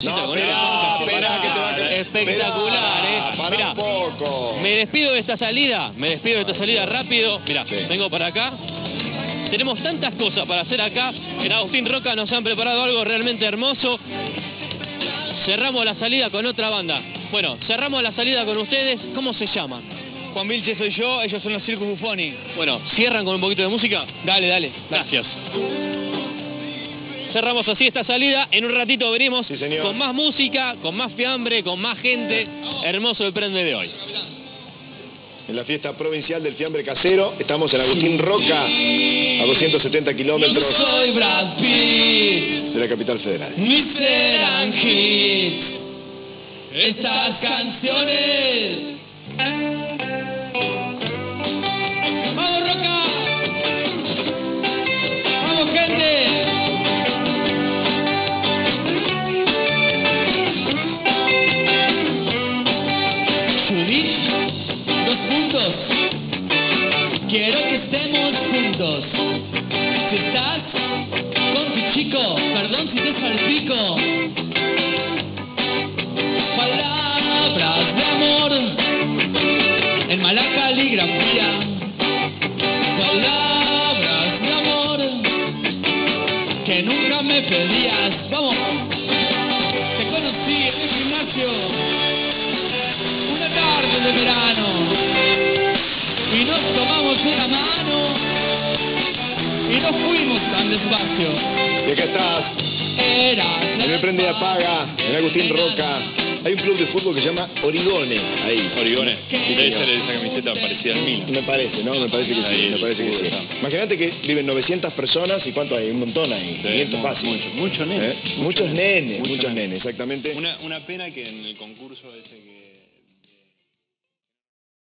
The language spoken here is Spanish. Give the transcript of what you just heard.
No, espera, que te va a... Espectacular, Para Mirá, un poco. me despido de esta salida, rápido. Mirá, Sí. vengo para acá. Tenemos tantas cosas para hacer acá. En Agustín Roca nos han preparado algo realmente hermoso. Cerramos la salida con otra banda. Bueno, cerramos la salida con ustedes. ¿Cómo se llama? Juan Vilche soy yo, ellos son los Circus Buffoni. Bueno, ¿cierran con un poquito de música? Dale. Gracias. Cerramos así esta salida. En un ratito venimos Sí, señor. con más música, con más fiambre, con más gente. Hermoso el prende de hoy. En la fiesta provincial del fiambre casero, estamos en Agustín Roca, a 270 kilómetros Soy Brad Pitt, de la capital federal. Mr. Angel. Estas canciones. ¡Vamos, Roca! ¡Vamos, gente! Judith, 2 puntos. Quiero que estemos juntos. Si estás con tu chico, perdón si te salpico. Palabras de amor en mala caligrafía. Palabras de amor que nunca me pedías. Vamos, te conocí en el gimnasio una tarde de verano y nos tomamos una mano y nos fuimos tan despacio. Y acá estás, Eras en el Prende y Apaga, en Agustín Roca. Hay un club de fútbol que se llama Origone, ahí. Origone. Debe ser esa camiseta parecida al Milan. Me parece, ¿no? Me parece que sí, me parece que sí. Imagínate que viven 900 personas y ¿cuánto hay? Un montón ahí, 500 fácil. Muchos nenes. Muchos nenes, exactamente. Una pena que en el concurso ese que...